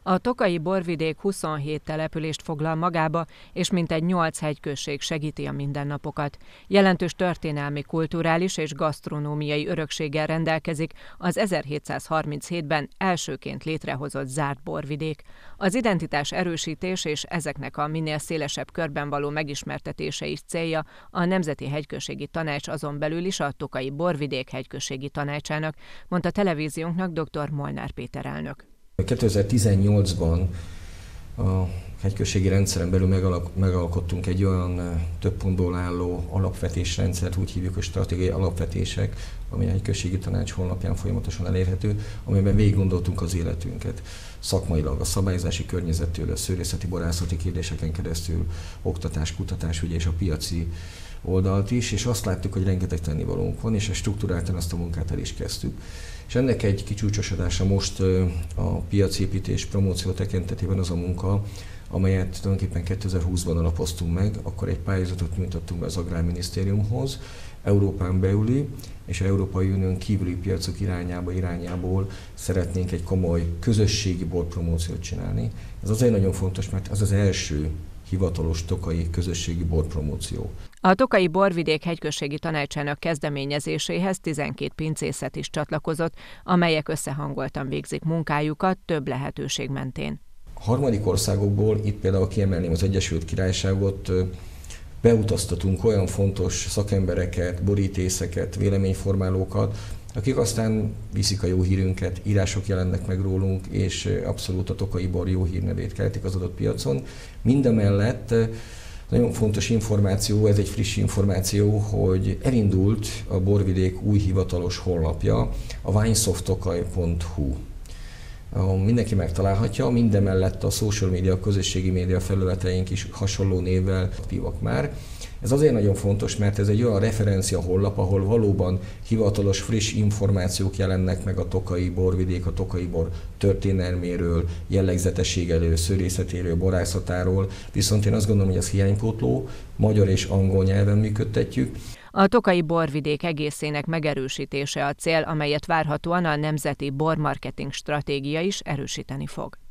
A tokaji borvidék 27 települést foglal magába, és mintegy 8 hegyközség segíti a mindennapokat. Jelentős történelmi, kulturális és gasztronómiai örökséggel rendelkezik az 1737-ben elsőként létrehozott zárt borvidék. Az identitás erősítés és ezeknek a minél szélesebb körben való megismertetése is célja a Nemzeti Hegyközségi Tanács, azon belül is a Tokaji Borvidék Hegyközségi Tanácsának, mondta televíziónknak dr. Molnár Péter elnök. 2018-ban a hegyközségi rendszeren belül megalkottunk egy olyan több pontból álló alapvetésrendszert, úgy hívjuk, hogy stratégiai alapvetések, ami a hegyközségi tanács honlapján folyamatosan elérhető, amiben végig gondoltunk az életünket. Szakmailag a szabályozási környezettől, a szőlészeti, borászati kérdéseken keresztül, oktatás, kutatás, ugye, és a piaci oldalt is, és azt láttuk, hogy rengeteg tennivalónk van, és struktúráltan azt a munkát el is kezdtük. És ennek egy kicsúcsosodása most a piacépítés promóció tekintetében az a munka, amelyet tulajdonképpen 2020-ban alapoztunk meg, akkor egy pályázatot nyújtottunk be az Agrárminisztériumhoz, Európán belüli és az Európai Unión kívüli piacok irányából szeretnénk egy komoly közösségi borpromóciót csinálni. Ez azért nagyon fontos, mert az az első hivatalos tokaji közösségi borpromóció. A Tokaji Borvidék Hegyközségi Tanácsának kezdeményezéséhez 12 pincészet is csatlakozott, amelyek összehangoltan végzik munkájukat több lehetőség mentén. A harmadik országokból, itt például kiemelném az Egyesült Királyságot, beutaztatunk olyan fontos szakembereket, borítészeket, véleményformálókat, akik aztán viszik a jó hírünket, írások jelennek meg rólunk, és abszolút a tokaji bor jó hírnevét keltik az adott piacon. Mindemellett nagyon fontos információ, ez egy friss információ, hogy elindult a Borvidék új hivatalos honlapja, a winesoftokaj.hu. Mindenki megtalálhatja, mindemellett a social media, a közösségi média felületeink is hasonló névvel aktívak már. Ez azért nagyon fontos, mert ez egy olyan referencia honlap, ahol valóban hivatalos, friss információk jelennek meg a tokaji borvidék, a tokaji bor történelméről, jellegzetességéről, szőlészetéről, borászatáról, viszont én azt gondolom, hogy ez hiánypótló, magyar és angol nyelven működtetjük. A Tokaji Borvidék egészének megerősítése a cél, amelyet várhatóan a Nemzeti Bormarketing Stratégia is erősíteni fog.